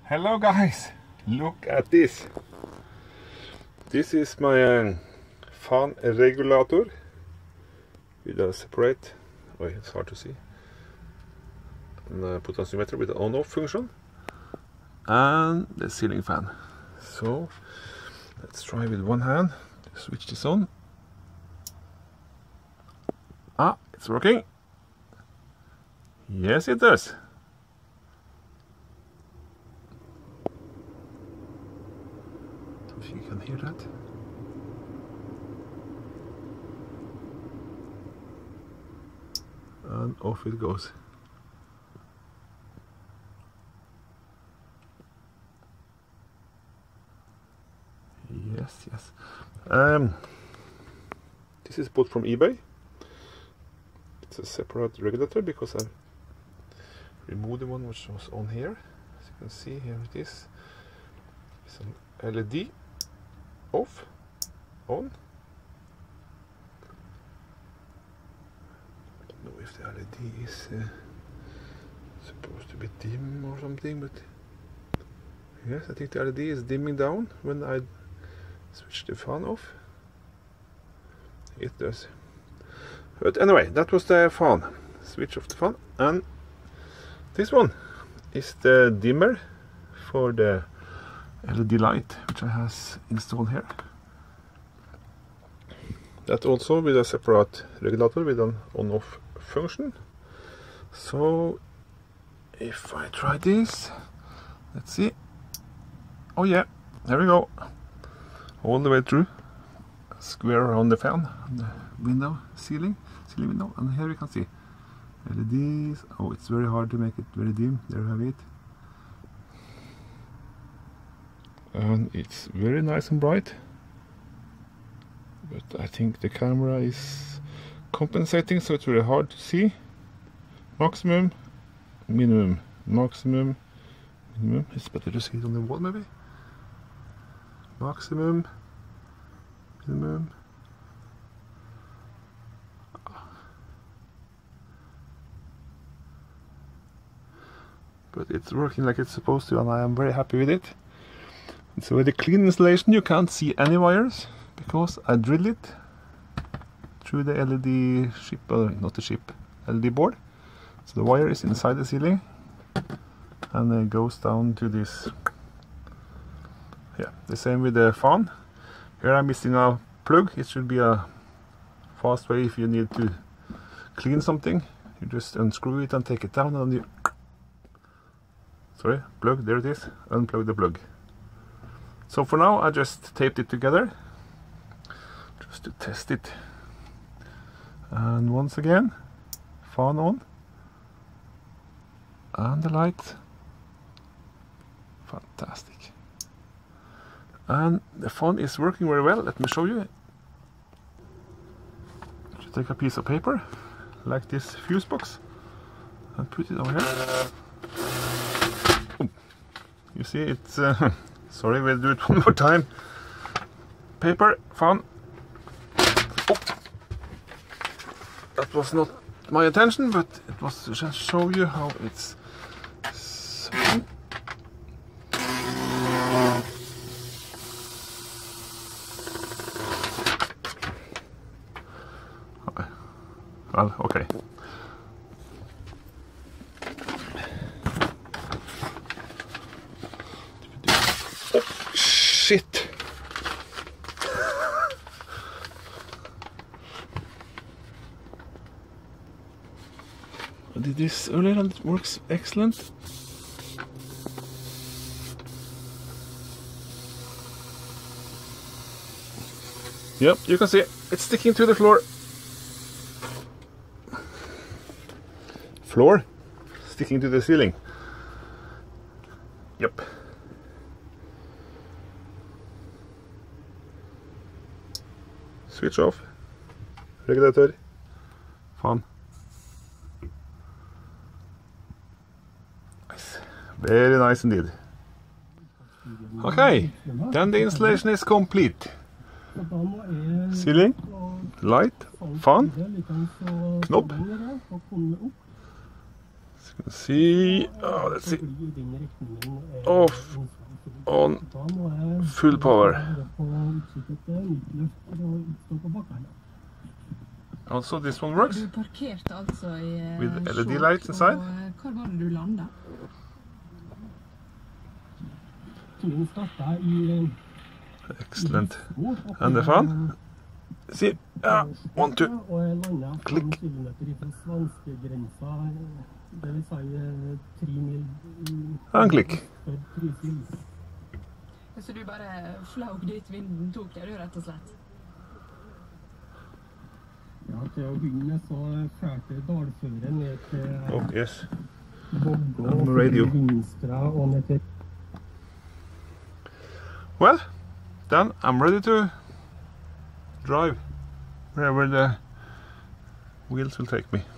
Hello guys, look at this. This is my fan regulator with a separate, it's hard to see, and potentiometer with the on-off function, and the ceiling fan. So let's try with one hand to switch this on. Ah, it's working. Yes, it does. If you can hear that. And off it goes. Yes. This is bought from eBay. It's a separate regulator because I removed the one which was on here. As you can see, here it is. It's an LED off, on. I don't know if the LED is supposed to be dim or something, but yes, I think the LED is dimming down when I switch the fan off. It does. But anyway, that was the fan. Switch off the fan. And this one is the dimmer for the LED light, which I has installed here. That also with a separate regulator with an on-off function. So if I try this, let's see. Oh yeah, there we go. All the way through. Square around the fan, on the window, ceiling window, and here you can see LEDs. Oh, it's very hard to make it very dim. There you have it. And it's very nice and bright, but I think the camera is compensating, so it's very hard to see. Maximum, minimum, maximum, minimum. It's better to see it on the wall maybe. Maximum, minimum. But it's working like it's supposed to, and I am very happy with it. It's a very clean installation. You can't see any wires because I drilled it through the LED chip, not the chip, LED board. So the wire is inside the ceiling and it goes down to this. Yeah, the same with the fan. Here I'm missing a plug. It should be a fast way if you need to clean something. You just unscrew it and take it down, and you plug, there it is, unplug the plug. So for now I just taped it together just to test it. And once again, fan on, and the light, fantastic. And the fan is working very well. Let me show you. You take a piece of paper like this fuse box and put it over here. You see, it's sorry, we'll do it one more time. Paper, fan. Oh. That was not my intention, but it was to just show you how it's. Well, okay. Shit. I did this earlier and it works excellent. Yep, you can see it's sticking to the floor. Sticking to the ceiling. Yep. Switch off, regulator, fan. Nice. Very nice indeed. Okay, then the installation is complete. Ceiling, light, fan, knob. See, oh, let's see. Off on full power. Also, this one works. Du parkerte altså i with LED lights inside. Hvor var det du landet? Excellent. And the fun. See, 1, 2. Click. And click. Så du bare flaug dit vinden tok deg, du, rett og slett? Ja, til å begynne så førte dalføret ned til Oh, yes. Vågå On the radio. Vinstra og ned til Well, then I'm ready to drive wherever the wheels will take me.